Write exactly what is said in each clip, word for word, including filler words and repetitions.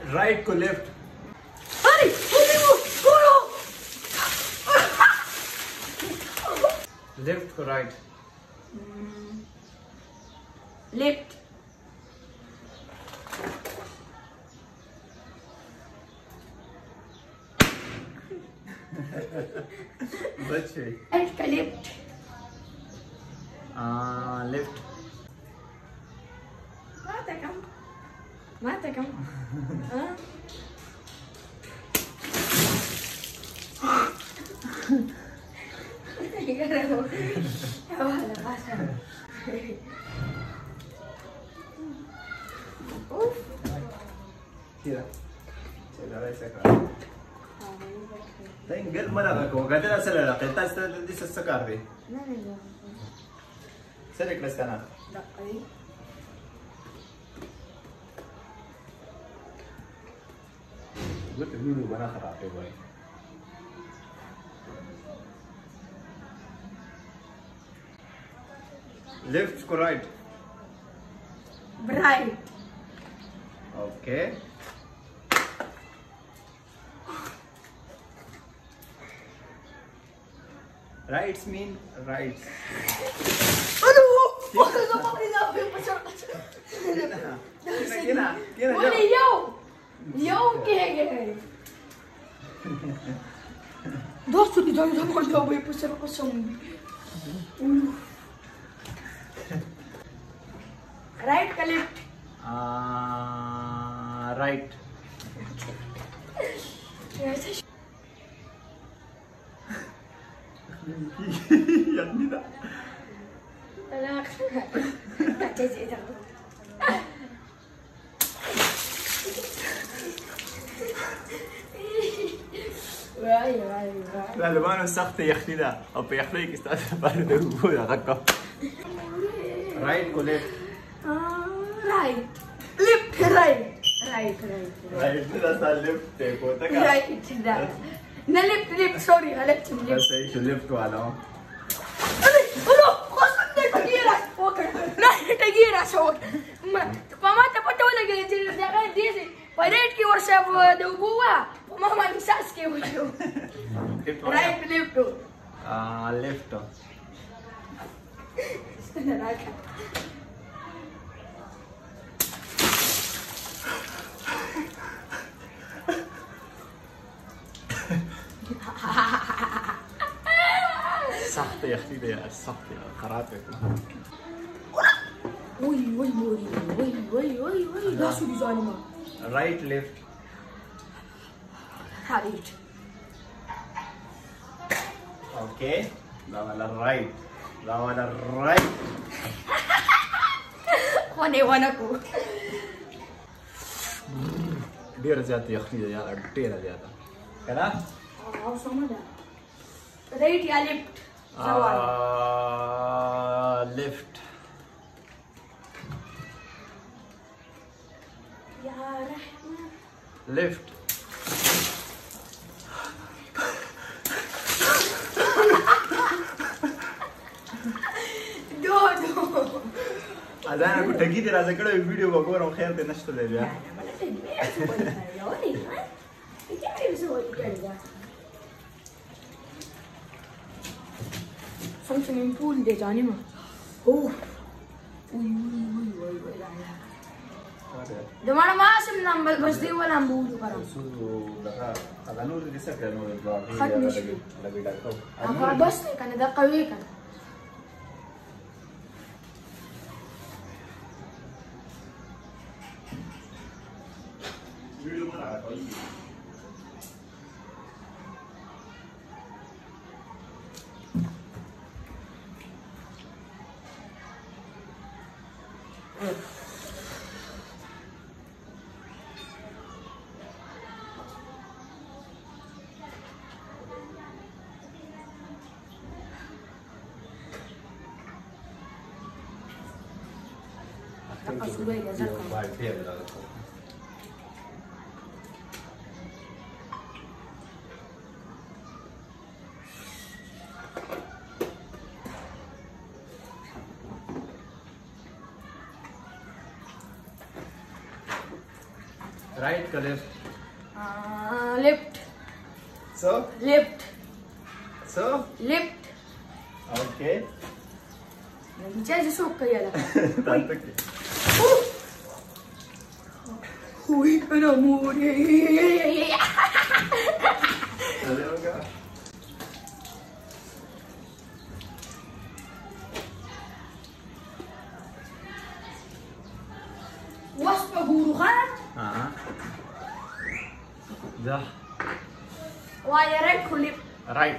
राइट को लेफ्ट। अरे लेफ्ट को राइट। लेफ्ट बच्चे राइट का left left. ماذا كم ماذا كم ها كذا كذا ليس كذا. تنقل ملابك وقادر أسأل لك أنت أستاذ ديس السكر دي. سلك بس أنا. قلت لولو بنا خرافي باي. Left ko right. right Okay. Rights mean rights. aduh waktu kamu ini apa yang pasal Kina kina kina boleh yo yo ke ke dosto di dalam sama dia apa yang pasal kosong right ke left Ah, right. Yang tidak. Anak, tak jadi tak. Wah, wah, wah. Lalu mana sakti yang tidak? Apa yang tidak kita pada dulu ya kakak. Right ko left. Ah, right, left, right, right, right. Right itu dah left deh, kota kan? Right, dah. Na left, left, sorry, left, left. Saya itu left wala. Aduh, aduh, kosong deh tagira. Oke, nah tagira sok. Mama tepat tahu lagi jadi jangan dia sih. Pada ki workshop do buah. Mama misas ke wuju. Right, left. Ah, left. سخت يا اختي ده سخت يا خرافه. Woi, woi, woi, woi, woi, woi, woi, dah sudah zalima. Right left. Right. Okay. Lawan right. Lawan right. Wane wane aku. ډیر زیات یخني ده یار ډیر زیات کنه او سمه ده رائټ یا لیفت سوال لیفت یا رحمن لیفت دو دو اذان کو ټکی دې راځه کړو ویډیو وګورم خیر دې نشته دی بیا Som swimming pool deh जाने में oh uy uy uy uy uy Demana masih nambal bas dia wala ambu sekarang. Susu dah ada nur di sana nur dua lagi lagi dah kau. Apa bas ni kan ada kawe kan. Video mana kau ini? Apa sudah ya zakam. Right का left left so left so left okay जैसे सोक कयाला tanto que uy pero amore وصفة هوروغان اه ده ويا ريت كل رايت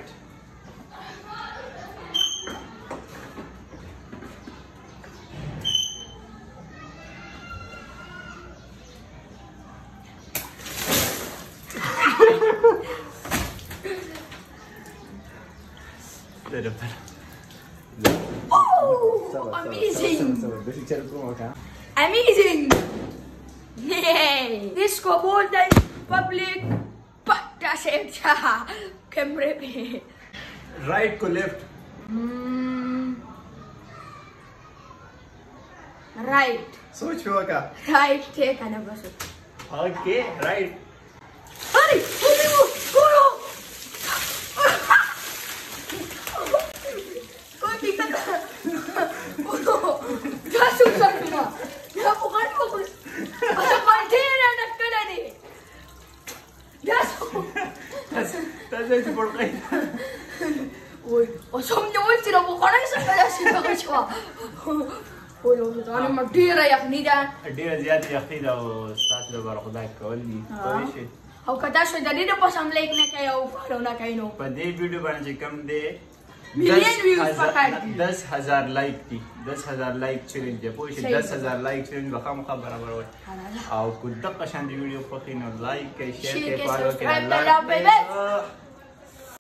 Oh, amazing! Amazing! Yay! Disco Golden Public Pagkasetsa Kemre pe. Right को left Right. सोच हुआ का Right take ana basu. Okay right Hari! Hari mo! Kulo! Kunti ka na! Kulo! Jasu sa kuma! Napukan mo ko! Asa pantera na ka na ni! Jasu! तसे पड़ गई Uy! Asam niyo uy! Tinabu ka na sa kaya siya ka siya! Uy! Ano magdira yak nida! ډیره زیاتې یخني ده او ستاسو لپاره خدای کول دي پوه شئ او که تاسو د دې د پس هم لایک نه کوئ او فالو نه کوئ نو په دې ویډیو باندې چې کم دی مليون views پکار دي. دس هزار لایک دي دس هزار لایک چیلنج دی پوه شئ صحیح. دس هزار لایک چیلنج به خامخا برابر وي او که دغه شان د ویډیو خوښي نو لایک کړئ شیر شیر کړئ کړئ، فالو subscribe کړئ کړئ، او بل بل